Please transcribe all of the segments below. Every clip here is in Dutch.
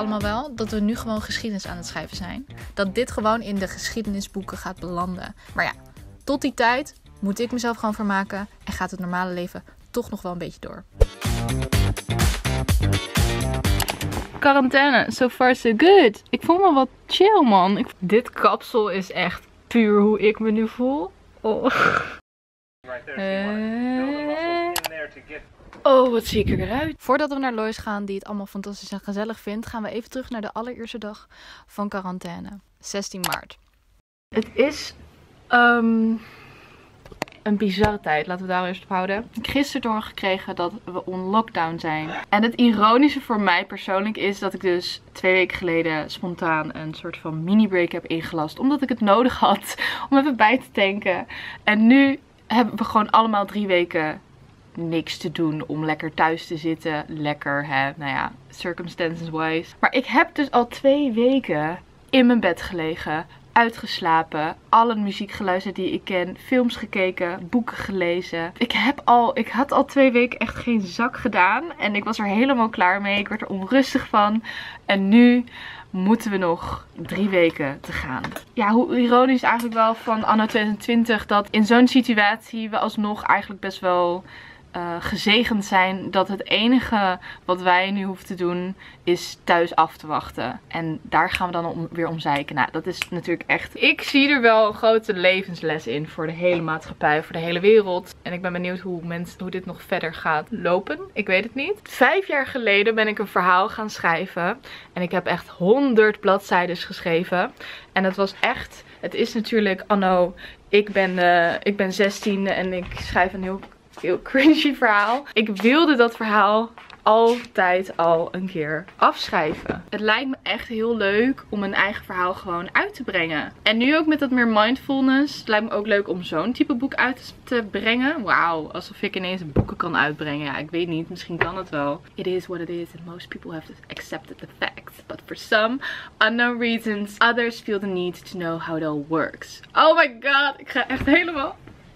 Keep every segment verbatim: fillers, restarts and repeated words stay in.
allemaal wel dat we nu gewoon geschiedenis aan het schrijven zijn. Dat dit gewoon in de geschiedenisboeken gaat belanden. Maar ja, tot die tijd moet ik mezelf gewoon vermaken en gaat het normale leven toch nog wel een beetje door. Quarantaine, so far so good. Ik voel me wat chill, man. Ik... Dit kapsel is echt puur hoe ik me nu voel. Oh. Uh... Oh, wat zie ik eruit. Voordat we naar Lois gaan, die het allemaal fantastisch en gezellig vindt, gaan we even terug naar de allereerste dag van quarantaine. zestien maart. Het is um, een bizarre tijd. Laten we daar eerst op houden. Ik heb gisteren doorgekregen dat we on lockdown zijn. En het ironische voor mij persoonlijk is dat ik dus twee weken geleden spontaan een soort van mini-break heb ingelast. Omdat ik het nodig had om even bij te tanken. En nu hebben we gewoon allemaal drie weken niks te doen om lekker thuis te zitten. Lekker, hè, nou ja, circumstances wise. Maar ik heb dus al twee weken in mijn bed gelegen, uitgeslapen, alle muziek geluisterd die ik ken, films gekeken, boeken gelezen. Ik heb al, ik had al twee weken echt geen zak gedaan en ik was er helemaal klaar mee. Ik werd er onrustig van en nu moeten we nog drie weken te gaan. Ja, hoe ironisch eigenlijk wel van anno twintig twintig dat in zo'n situatie we alsnog eigenlijk best wel Uh, gezegend zijn dat het enige wat wij nu hoeven te doen is thuis af te wachten. En daar gaan we dan om, weer om zeiken. Nou, dat is natuurlijk echt... Ik zie er wel een grote levensles in voor de hele maatschappij, voor de hele wereld. En ik ben benieuwd hoe, mensen, hoe dit nog verder gaat lopen. Ik weet het niet. Vijf jaar geleden ben ik een verhaal gaan schrijven. En ik heb echt honderd bladzijden geschreven. En het was echt... Het is natuurlijk anno... Ik ben, uh, ik ben zestien en ik schrijf een heel... heel cringy verhaal. Ik wilde dat verhaal altijd al een keer afschrijven. Het lijkt me echt heel leuk om een eigen verhaal gewoon uit te brengen. En nu ook met dat meer mindfulness. Het lijkt me ook leuk om zo'n type boek uit te brengen. Wauw, alsof ik ineens boeken kan uitbrengen. Ja, ik weet niet. Misschien kan het wel. It is what it is and most people have accepted the facts. But for some unknown reasons, others feel the need to know how it all works. Oh my god, ik ga echt helemaal...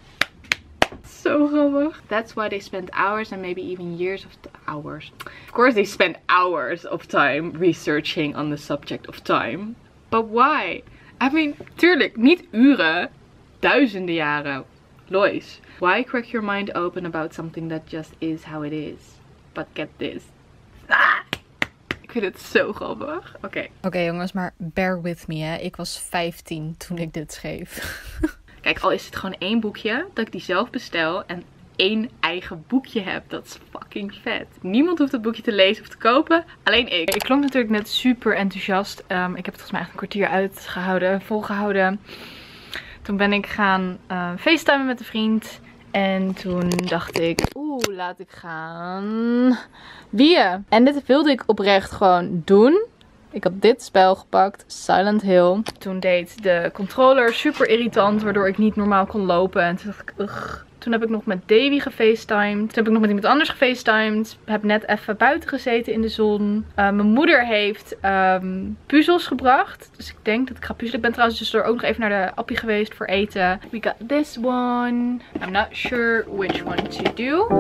Zo grappig. That's why they spend hours and maybe even years of hours. Of course they spend hours of time researching on the subject of time. But why? I mean, tuurlijk, niet uren. Duizenden jaren. Lois. Why crack your mind open about something that just is how it is? But get this. Ah! Ik vind het zo grappig. Oké. Okay. Oké okay, jongens, maar bear with me hè. Ik was vijftien toen ik dit schreef. Kijk, al is het gewoon één boekje, dat ik die zelf bestel en één eigen boekje heb. Dat is fucking vet. Niemand hoeft het boekje te lezen of te kopen, alleen ik. Ik klonk natuurlijk net super enthousiast. Um, ik heb het volgens mij echt een kwartier uitgehouden, volgehouden. Toen ben ik gaan uh, facetimen met een vriend. En toen dacht ik, oeh, laat ik gaan bieren. En dit wilde ik oprecht gewoon doen. Ik had dit spel gepakt, Silent Hill. Toen deed de controller super irritant, waardoor ik niet normaal kon lopen. En toen dacht ik, ugh. Toen heb ik nog met Davy gefacetimed. Toen heb ik nog met iemand anders gefacetimed. Heb net even buiten gezeten in de zon. Uh, mijn moeder heeft um, puzzels gebracht. Dus ik denk dat ik ga puzzelen. Ik ben trouwens dus er ook nog even naar de appie geweest voor eten. We got this one. I'm not sure which one to do.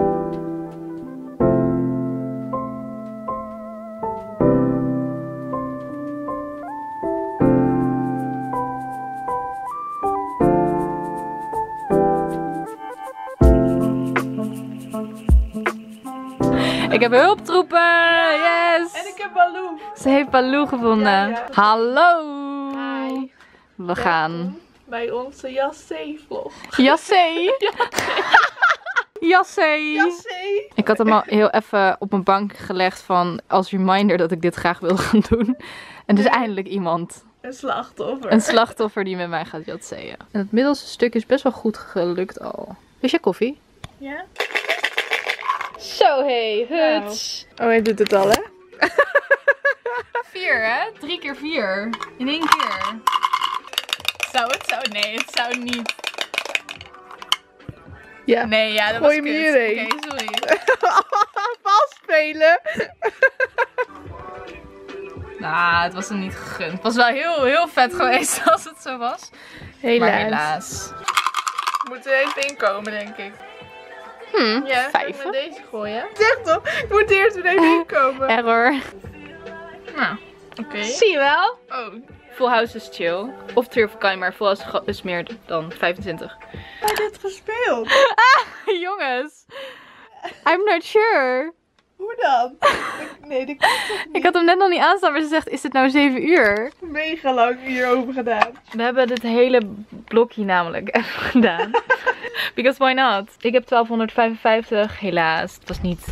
Ik heb hulptroepen! Ja, yes! En ik heb Baloo! Ze heeft Baloo gevonden. Ja, ja. Hallo! Hi! We gaan bij onze Jassé-vlog. Jassé! Jassé! Jassé! Ik had hem al heel even op een bank gelegd van als reminder dat ik dit graag wil gaan doen. En dus eindelijk iemand. Een slachtoffer. Een slachtoffer die met mij gaat jatseeën. En het middelste stuk is best wel goed gelukt al. Is je koffie? Ja. Zo, hey, huts. Nou. Oh, hij doet het al, hè? Vier, hè? Drie keer vier. In één keer. Zou het zo? Nee, het zou niet. Ja. Nee, ja, dat Gooi was hem kut. hierheen. Oké, okay, sorry. Vastspelen. Nou, het was hem niet gegund. Het was wel heel, heel vet geweest als het zo was. Helaas. Maar helaas. We moeten er even inkomen, denk ik. Hm, ja, vijf. Met deze gooien. Zeg toch, ik moet eerst er even inkomen. Error. Nou, Oké. Okay. Zie je wel? Oh. Full House is chill. Of Tree of Kind, maar Full House is meer dan vijfentwintig. Heb je dit gespeeld? Ah, jongens. I'm not sure. Hoe dan? Nee, dat kan toch niet. Ik had hem net nog niet aanstaan, maar ze zegt, is het nou zeven uur? Mega lang hierover gedaan. We hebben dit hele blokje namelijk even gedaan. Because why not? Ik heb twaalfhonderdvijfenvijftig, helaas. Het was niet...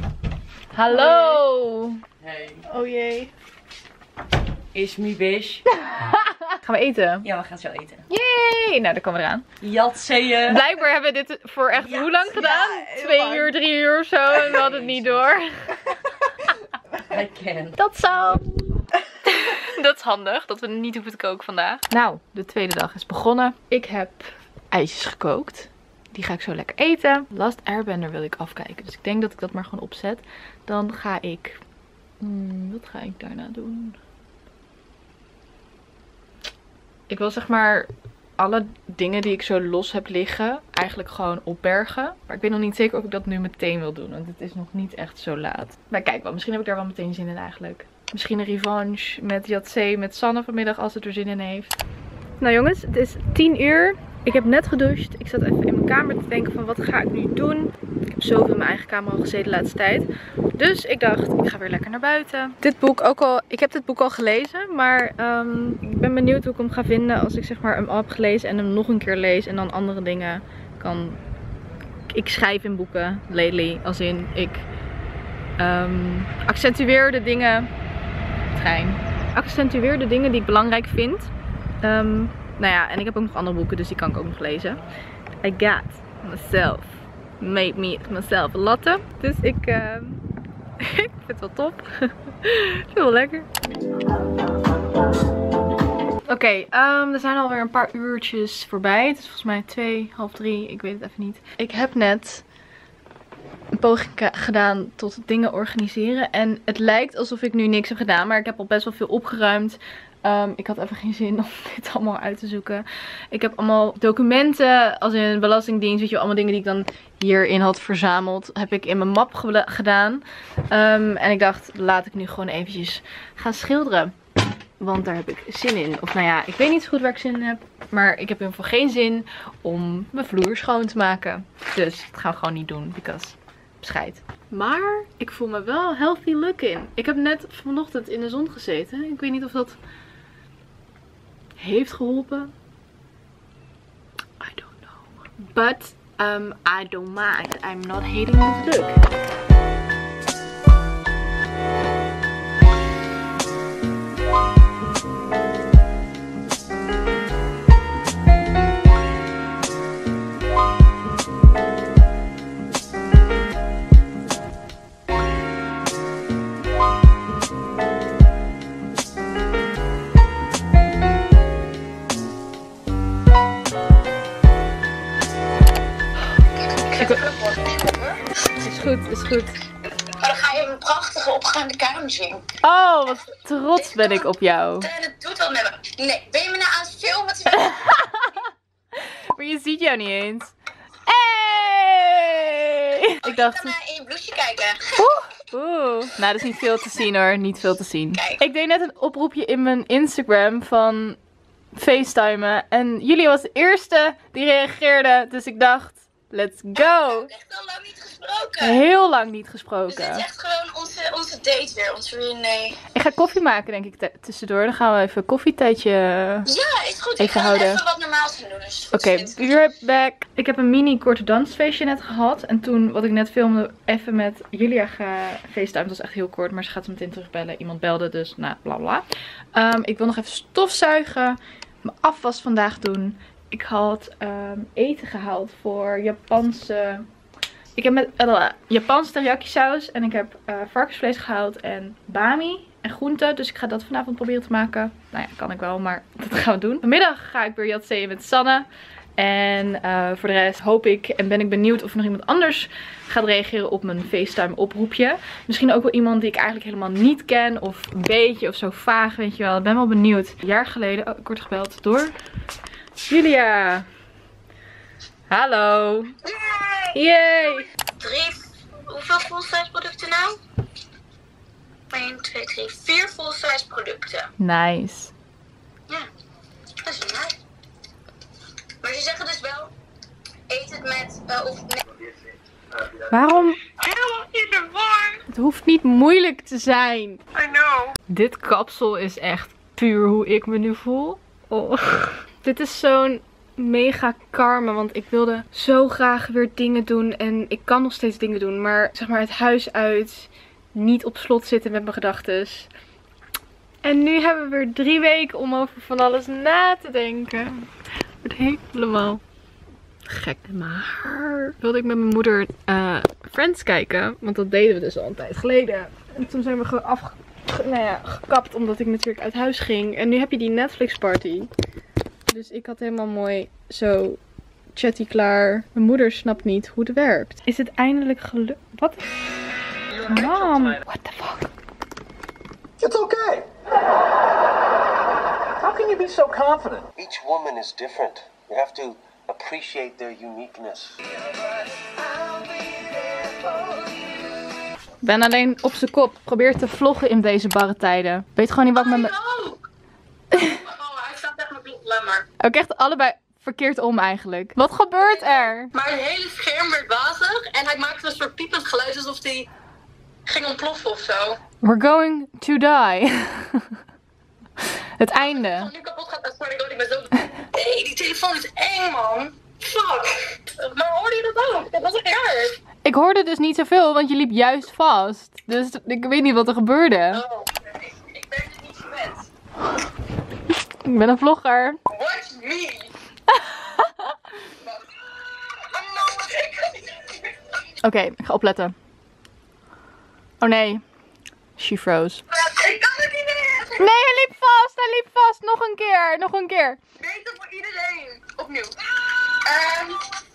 Hallo! Hey. Oh jee. Is me bish. Gaan we eten? Ja, we gaan zo eten. Yay! Nou, daar komen we eraan. Jatseeën. Blijkbaar hebben we dit voor echt Ja, hoe lang gedaan? ja, Twee lang. uur, drie uur of zo. En we hadden het niet door. I can. Dat zo. Dat is handig, dat we niet hoeven te koken vandaag. Nou, de tweede dag is begonnen. Ik heb ijsjes gekookt. Die ga ik zo lekker eten. Last Airbender wil ik afkijken. Dus ik denk dat ik dat maar gewoon opzet. Dan ga ik... Hmm, wat ga ik daarna doen? Ik wil zeg maar alle dingen die ik zo los heb liggen eigenlijk gewoon opbergen. Maar ik weet nog niet zeker of ik dat nu meteen wil doen. Want het is nog niet echt zo laat. Maar kijk wel, misschien heb ik daar wel meteen zin in eigenlijk. Misschien een revanche met Yatzee, met Sanne vanmiddag als het er zin in heeft. Nou jongens, het is tien uur. Ik heb net gedoucht. Ik zat even in mijn kamer te denken van wat ga ik nu doen. Ik heb zoveel in mijn eigen kamer al gezeten de laatste tijd. Dus ik dacht, ik ga weer lekker naar buiten. Dit boek ook al, ik heb dit boek al gelezen. Maar um, ik ben benieuwd hoe ik hem ga vinden als ik zeg maar hem al heb gelezen en hem nog een keer lees. En dan andere dingen kan... Ik schrijf in boeken, lately. Als in, ik um, accentueer de dingen... Trein. Accentueer de dingen die ik belangrijk vind. Um, nou ja, en ik heb ook nog andere boeken, dus die kan ik ook nog lezen. I got myself. Made me myself a latte. Dus ik, uh, ik vind het wel top. Ik vind het wel lekker. Oké, okay, um, er zijn alweer een paar uurtjes voorbij. Het is volgens mij twee, half drie. Ik weet het even niet. Ik heb net een poging gedaan tot dingen organiseren. En het lijkt alsof ik nu niks heb gedaan. Maar ik heb al best wel veel opgeruimd. Um, ik had even geen zin om dit allemaal uit te zoeken. Ik heb allemaal documenten, als in belastingdienst, weet je, allemaal dingen die ik dan hierin had verzameld, heb ik in mijn map gedaan. Um, en ik dacht, laat ik nu gewoon eventjes gaan schilderen. Want daar heb ik zin in. Of nou ja, ik weet niet zo goed waar ik zin in heb. Maar ik heb in ieder geval geen zin om mijn vloer schoon te maken. Dus dat gaan we gewoon niet doen, because scheid. Maar ik voel me wel healthy looking. Ik heb net vanochtend in de zon gezeten. Ik weet niet of dat heeft geholpen. I don't know. But um, I don't mind. I'm not hating this look. Is goed, is goed. Maar dan ga je een prachtige opgaande kamer zien. Oh, wat trots ben ik op jou. En het doet wel met me. Nee, ben je me nou aan het filmen? Maar je ziet jou niet eens. Hey! Oh, ik dacht... Je kan uh, in je blouseje kijken. Oeh, oeh. Nou, dat is niet veel te zien hoor. Niet veel te zien. Kijk. Ik deed net een oproepje in mijn Instagram van FaceTimen. En Julia was de eerste die reageerde. Dus ik dacht... Let's go! We hebben echt al lang niet gesproken. Heel lang niet gesproken. Dus dit is echt gewoon onze, onze date weer. Onze nee. Ik ga koffie maken denk ik tussendoor. Dan gaan we even een koffietijdje Ja, is goed. even ik ga houden. even wat normaals gaan doen. Dus Oké, okay, be right back. Ik heb een mini korte dansfeestje net gehad. En toen, wat ik net filmde, even met Julia ga FaceTime. Het was echt heel kort, maar ze gaat zo meteen terugbellen. Iemand belde, dus nou, bla bla. Um, ik wil nog even stofzuigen. Mijn afwas vandaag doen. Ik had um, eten gehaald voor Japanse... Ik heb met uh, Japanse teriyaki saus. En ik heb uh, varkensvlees gehaald en bami en groenten. Dus ik ga dat vanavond proberen te maken. Nou ja, kan ik wel, maar dat gaan we doen. Vanmiddag ga ik weer Yatzee met Sanne. En uh, voor de rest hoop ik en ben ik benieuwd of er nog iemand anders gaat reageren op mijn FaceTime oproepje. Misschien ook wel iemand die ik eigenlijk helemaal niet ken. Of een beetje of zo vaag, weet je wel. Ik ben wel benieuwd. Een jaar geleden, oh, ik word gebeld door Julia. Hallo. Yay! Yay! Drie, hoeveel full size producten nou? één, twee, drie, vier full-size producten. Nice. Ja, dat is wel nice. Maar ze zeggen dus wel, eet het met, uh, of nee. Waarom? Helemaal in de war. Het hoeft niet moeilijk te zijn. I know. Dit kapsel is echt puur hoe ik me nu voel. Oh. Dit is zo'n mega karma, want ik wilde zo graag weer dingen doen. En ik kan nog steeds dingen doen, maar zeg maar het huis uit. Niet op slot zitten met mijn gedachtes. En nu hebben we weer drie weken om over van alles na te denken. Het wordt helemaal gek in mijn haar. Wilde ik met mijn moeder uh, Friends kijken. Want dat deden we dus al een tijd geleden. En toen zijn we gewoon afge nou ja, gekapt omdat ik natuurlijk uit huis ging. En nu heb je die Netflix party. Dus ik had helemaal mooi zo chatty klaar. Mijn moeder snapt niet hoe het werkt. Is het eindelijk gelukt? Wat? Mom, what the fuck? It's okay. How can you be so confident? Each woman is different. You have to appreciate their uniqueness. Ik ben alleen op zijn kop. Probeer te vloggen in deze barre tijden. Weet gewoon niet wat ik met me... ook! Oh, hij staat echt met lemmer. Ook echt allebei verkeerd om eigenlijk. Wat gebeurt er? Maar het hele scherm werd wazig en hij maakte een soort piepend geluid alsof hij ging ontploffen of zo. We're going to die. Het einde. Als het nu kapot gaat, dan sorry, ik ben zo... Nee, die telefoon is eng, man. Fuck. Maar hoorde je dat ook? Dat was echt erg. Ik hoorde dus niet zoveel, want je liep juist vast. Dus ik weet niet wat er gebeurde. Oh, nee. Ik ben het niet gewend. Ik ben een vlogger. Watch me. Oké, okay, ik ga opletten. Oh nee. She froze. Ik kan het niet meer. Nee, hij liep vast. Hij liep vast. Nog een keer. Nog een keer. Beter voor iedereen. Opnieuw. Um...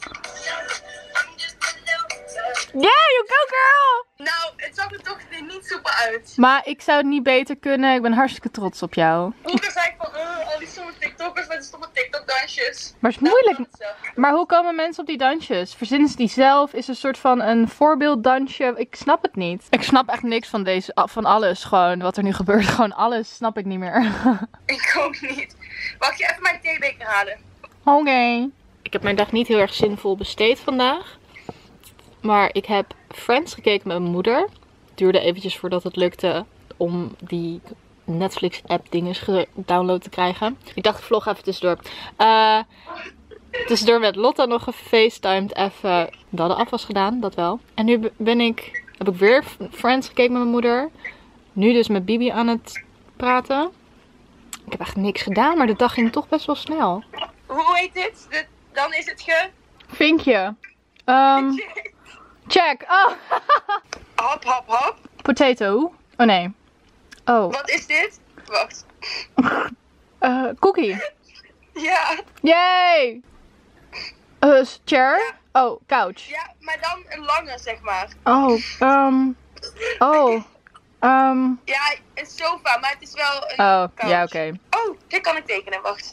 Yeah, you go girl. Nou, het zag er toch niet super uit. Maar ik zou het niet beter kunnen. Ik ben hartstikke trots op jou. Vroeger zei ik van, uh, al die stomme TikTokkers met die stomme TikTok-dansjes. Maar het is moeilijk. Maar hoe komen mensen op die dansjes? Verzinnen ze die zelf? Is het een soort van een voorbeelddansje? Ik snap het niet. Ik snap echt niks van deze, van alles gewoon wat er nu gebeurt. Gewoon alles snap ik niet meer. Ik ook niet. Wacht je even mijn theebeker halen. Oké. Okay. Ik heb mijn dag niet heel erg zinvol besteed vandaag. Maar ik heb Friends gekeken met mijn moeder. Het duurde eventjes voordat het lukte om die Netflix app dinges gedownload te krijgen. Ik dacht vlog even tussendoor. Uh, tussendoor met Lotta nog gefacetimed even dat de afwas gedaan, dat wel. En nu ben ik, heb ik weer Friends gekeken met mijn moeder. Nu dus met Bibi aan het praten. Ik heb echt niks gedaan, maar de dag ging toch best wel snel. Hoe heet dit? De, dan is het ge... Vinkje. Um, check. Oh. Hop, hop, hop. Potato. Oh nee. Oh. Wat is dit? Wacht. Uh, cookie. Ja. Yay. Uh, chair. Oh, couch. Ja, maar dan een lange, zeg maar. Oh, um. Oh. Um. Ja, een sofa, maar het is wel een Oh, couch. ja, oké. Okay. Oh, dit kan ik tekenen, wacht.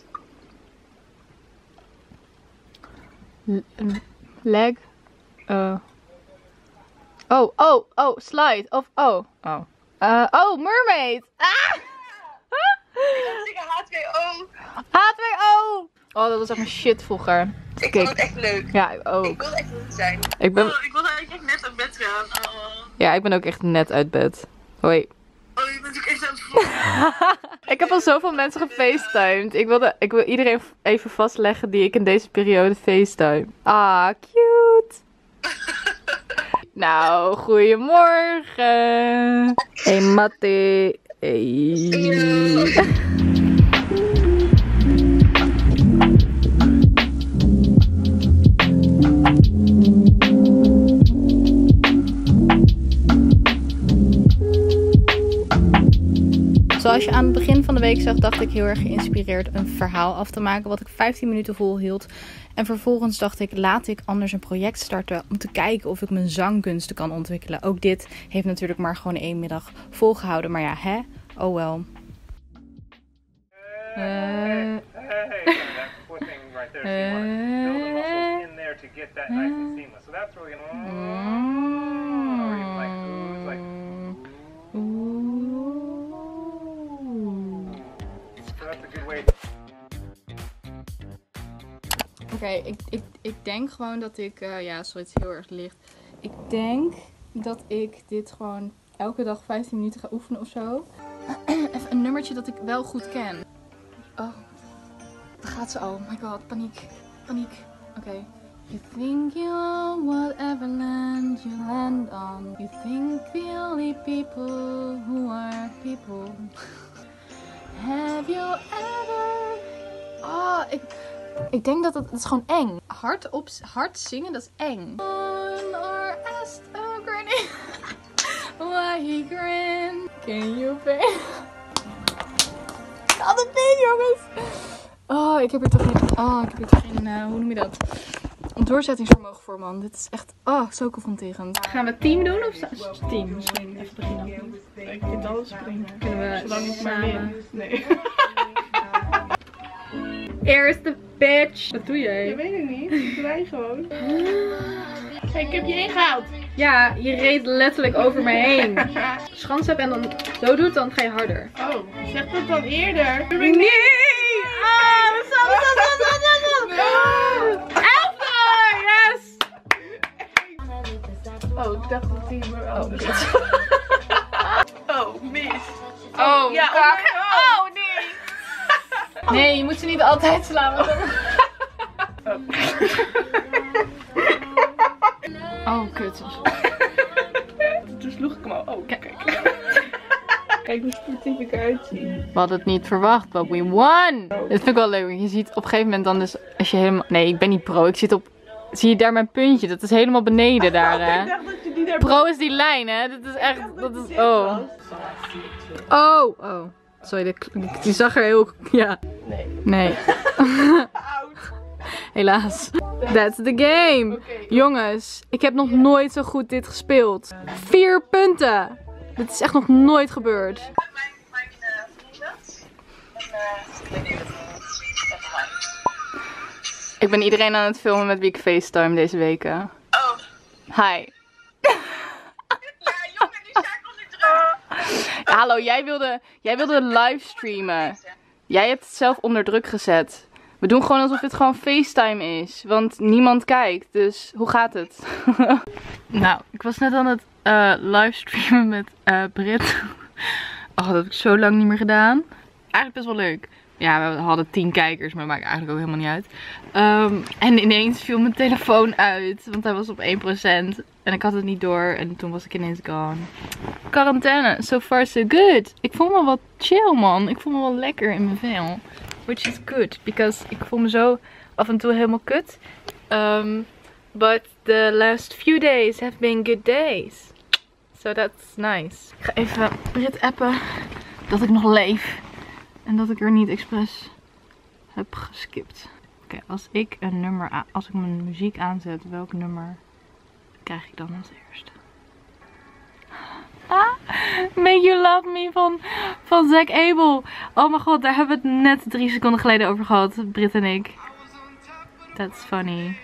Leg. Uh. Oh, oh, oh, slide. Of, oh, oh. Uh, oh, mermaid. Ah! Ik wil zeggen H twee O. H twee O. Oh, dat was echt mijn shit vroeger. Ik vond het echt leuk. Ja, ik ook. Ik wilde echt niet zijn. Ik ben... Oh, ik wilde eigenlijk echt net uit bed gaan. Oh. Ja, ik ben ook echt net uit bed. Hoi. Oh, je bent ook echt aan het voelen. Ik heb al zoveel mensen gefacetimed. Ik wilde, ik wil iedereen even vastleggen die ik in deze periode facetime. Ah, cute. Nou, goedemorgen. Hey, Mattie. Hey. Zoals je aan het begin van de week zag, dacht ik heel erg geïnspireerd een verhaal af te maken wat ik vijftien minuten volhield. En vervolgens dacht ik, laat ik anders een project starten om te kijken of ik mijn zangkunsten kan ontwikkelen. Ook dit heeft natuurlijk maar gewoon één middag volgehouden. Maar ja, hè? Oh wel. Uh, uh, okay, ik, ik, ik denk gewoon dat ik... Uh, ja, sorry, het is heel erg licht. Ik denk dat ik dit gewoon elke dag vijftien minuten ga oefenen of zo. Even een nummertje dat ik wel goed ken. Oh, daar gaat ze al. Oh my god, paniek. Paniek. Oké. Okay. You think you are whatever land you land on. You think the only people who are people. Have you ever... Oh, ik... Ik denk dat het, het is gewoon eng. Hard, op, hard zingen, dat is eng. Or asked a granny why he grin. Can you pay? Laat het niet, jongens. Oh, ik heb er toch geen... Oh, ik heb er toch geen... Uh, hoe noem je dat? Een doorzettingsvermogen voor, man. Dit is echt... Oh, zo confronterend. Gaan we team doen of team? Misschien even beginnen. Ik vind alles prima. Kunnen we Zolang ik maar samen... win. Nee. Eerste bitch. Wat doe jij? Ik weet het niet. Ik draai gewoon. Hey, ik heb je ingehaald. Ja, je reed letterlijk over me heen. Schans heb en dan zo doet, dan ga je harder. Oh, zeg dat dan eerder. Nee! Ah, wat zo, wat zo, wat zo, wat zo. Elfde! Yes! Oh, ik dacht dat die... Oh, mis. Oh, mis. Oh, ja, kak. Oh, nee. Nee, je moet ze niet altijd slaan. Want dan... Oh, kut. Toen sloeg ik hem al. Oh, kijk. Kijk hoe sportief ik eruit zie. We hadden het niet verwacht, but we won! Dit vind ik wel leuk. Je ziet op een gegeven moment dan dus, als je helemaal... Nee, ik ben niet pro. Ik zit op... Zie je daar mijn puntje? Dat is helemaal beneden daar, hè? Ik dacht dat je die daar... Pro is die lijn, hè? Dat is echt... Dat is... Oh. Oh, oh. Sorry, die zag er heel... Ja. Nee. Nee. Helaas. That's the game. Okay. Jongens, ik heb nog nooit zo goed dit gespeeld. Vier punten. Dit is echt nog nooit gebeurd. Ik ben iedereen aan het filmen met wie ik FaceTime deze weken. Oh. Hi. Ja, jongen, die schakelt niet terug. Hallo, jij wilde, jij wilde livestreamen. Jij hebt het zelf onder druk gezet. We doen gewoon alsof het gewoon FaceTime is. Want niemand kijkt. Dus hoe gaat het? Nou, ik was net aan het uh, livestreamen met uh, Brit. Oh, dat heb ik zo lang niet meer gedaan. Eigenlijk best wel leuk. Ja, we hadden tien kijkers, maar dat maakt eigenlijk ook helemaal niet uit. Um, en ineens viel mijn telefoon uit. Want hij was op één procent. En ik had het niet door. En toen was ik ineens gone. Quarantaine. So far so good. Ik voel me wat chill, man. Ik voel me wel lekker in mijn vel. Which is good. Because ik voel me zo af en toe helemaal kut. Um, but the last few days have been good days. So that's nice. Ik ga even Brit appen dat ik nog leef. En dat ik er niet expres heb geskipt. Oké, okay, als ik een nummer aan, als ik mijn muziek aanzet, welk nummer krijg ik dan als eerste? Ah, Make You Love Me van, van Zach Abel. Oh mijn god, daar hebben we het net drie seconden geleden over gehad, Brit en ik. That's funny.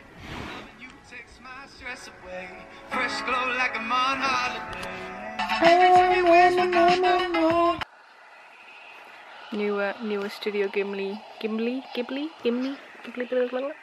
Nieuwe, nieuwe Studio Ghibli. Ghibli? Ghibli? Ghibli? Ghibli? Ghibli?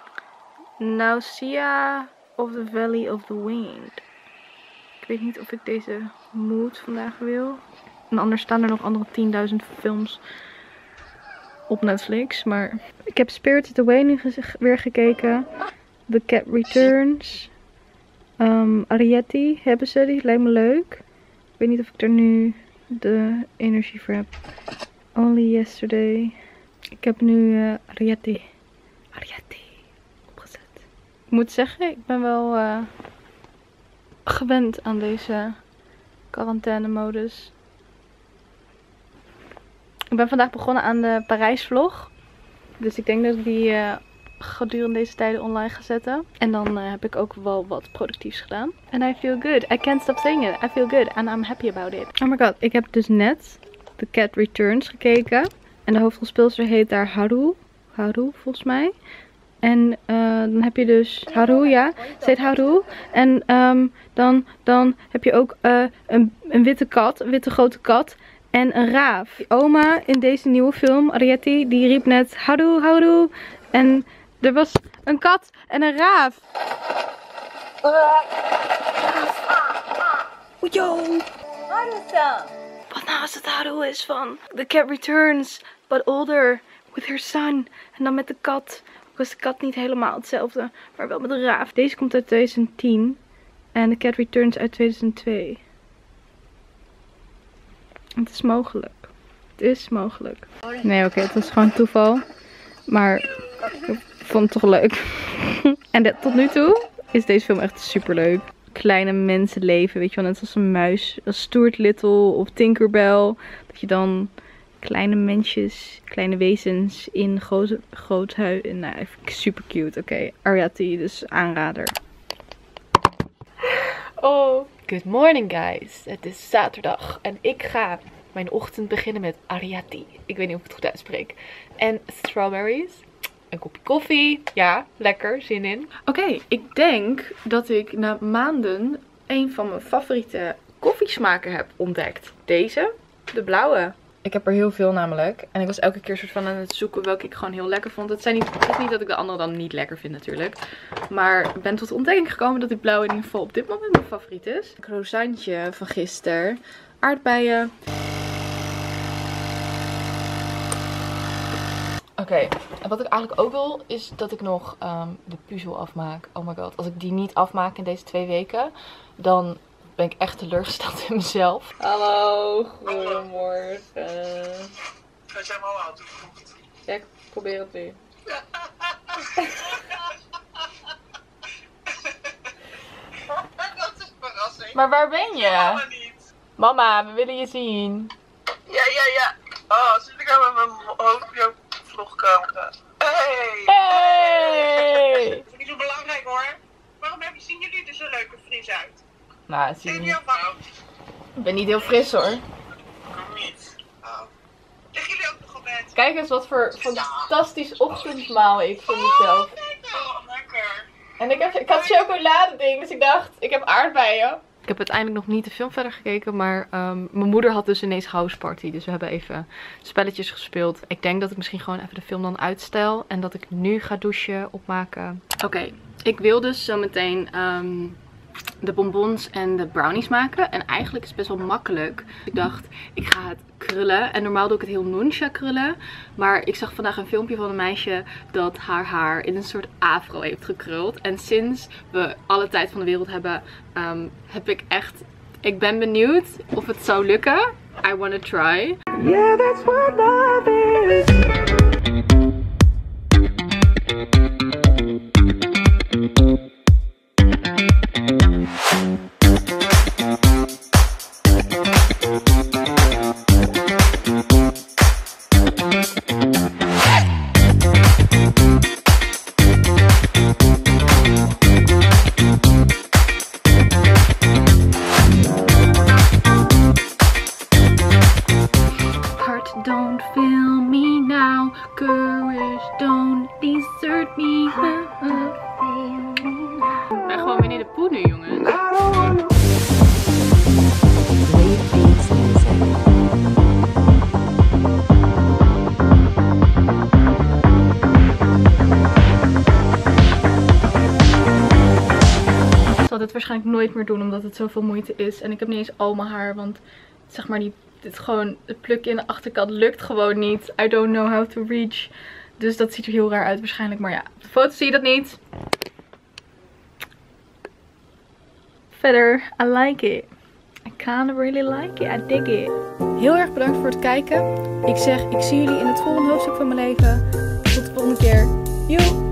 Nausea of the Valley of the Wind. Ik weet niet of ik deze mood vandaag wil. En anders staan er nog andere tienduizend films op Netflix. Maar ik heb Spirited Away nu weer gekeken. The Cat Returns. Um, Arrietty hebben ze. Die lijkt me leuk. Ik weet niet of ik er nu de energie voor heb. Only Yesterday. Ik heb nu uh, Arrietty. Arrietty opgezet. Ik moet zeggen, ik ben wel uh, gewend aan deze quarantaine modus. Ik ben vandaag begonnen aan de Parijs vlog. Dus ik denk dat ik die uh, gedurende deze tijden online ga zetten. En dan uh, heb ik ook wel wat productiefs gedaan. And I feel good. I can't stop saying it. I feel good. And I'm happy about it. Oh my god. Ik heb dus net The Cat Returns gekeken. En de hoofdrolspeelster heet daar Haru. Haru volgens mij. En uh, dan heb je dus Haru, ja. Ze heet Haru. En um, dan, dan heb je ook uh, een, een witte kat. Een witte grote kat. En een raaf. Die oma in deze nieuwe film, Arrietty, die riep net Haru, Haru. En Er was een kat en een raaf. Yo! Wat nou als het houden is van The Cat Returns, but older, with her son. En dan met de kat. Ook was de kat niet helemaal hetzelfde, maar wel met de raaf. Deze komt uit twintig tien en The Cat Returns uit tweeduizend twee. Het is mogelijk. Het is mogelijk. Nee, oké, okay, het was gewoon toeval. Maar ik vond het toch leuk. En de, tot nu toe is deze film echt super leuk. Kleine mensenleven, weet je wel, net als een muis, als Stuart Little of Tinkerbell. Dat je dan kleine mensjes, kleine wezens in grote, groot huis. Nou, vind ik super cute. Oké, okay. Ariati, dus aanrader. Oh, good morning guys. Het is zaterdag en ik ga mijn ochtend beginnen met Ariati. Ik weet niet of ik het goed uitspreek. En strawberries. Een kopje koffie. Ja, lekker. Zin in. Oké, okay, ik denk dat ik na maanden een van mijn favoriete koffiesmaken heb ontdekt. Deze, de blauwe. Ik heb er heel veel namelijk. En ik was elke keer soort van aan het zoeken welke ik gewoon heel lekker vond. Het, zijn niet, het is niet dat ik de andere dan niet lekker vind natuurlijk. Maar ik ben tot de ontdekking gekomen dat die blauwe in ieder geval op dit moment mijn favoriet is. Een croissantje van gisteren. Aardbeien. Oké, okay. En wat ik eigenlijk ook wil is dat ik nog um, de puzzel afmaak. Oh my god, als ik die niet afmaak in deze twee weken, dan ben ik echt teleurgesteld in mezelf. Hallo, goedemorgen. Ga jij me al aan toegevoegd? Ja, ik probeer het nu. Dat is een verrassing. Maar waar ben je? Mama niet. Mama, we willen je zien. Ja, ja, ja. Oh, zit ik nou met mijn hoofd op jouw vlogcamera? Hey! Hey! Dat is niet zo belangrijk hoor. Waarom heb je, zien jullie er zo leuk en fris uit? Nou, het ziet Zijn er jullie niet... al fout? Ik ben niet heel fris hoor. Waarom niet? Oh. Liggen jullie ook nog op bed? Kijk eens wat voor fantastisch ochtendmaal ik voor mezelf. Oh, lekker. En ik, heb, ik had chocoladeding, dus ik dacht, ik heb aardbeien. Ik heb uiteindelijk nog niet de film verder gekeken, maar um, mijn moeder had dus ineens house party. Dus we hebben even spelletjes gespeeld. Ik denk dat ik misschien gewoon even de film dan uitstel. En dat ik nu ga douchen, opmaken. Oké, okay, ik wil dus zometeen um, de bonbons en de brownies maken. En eigenlijk is het best wel makkelijk. Ik dacht, ik ga het krullen. En normaal doe ik het heel noncha krullen. Maar ik zag vandaag een filmpje van een meisje dat haar haar in een soort afro heeft gekruld. En sinds we alle tijd van de wereld hebben, um, heb ik echt... Ik ben benieuwd of het zou lukken. I wanna try. Yeah, that's what love is. Don't fail me now, courage don't desert me. Ik ben gewoon Winnie de Pooh nu, jongens. Ik zal dit waarschijnlijk nooit meer doen, omdat het zoveel moeite is. En ik heb niet eens al mijn haar, want zeg maar die... Dit gewoon, het plukken in de achterkant lukt gewoon niet. I don't know how to reach. Dus dat ziet er heel raar uit waarschijnlijk. Maar ja, op de foto zie je dat niet. Verder, I like it. I kinda really like it. I dig it. Heel erg bedankt voor het kijken. Ik zeg, ik zie jullie in het volgende hoofdstuk van mijn leven. Tot de volgende keer. Joe!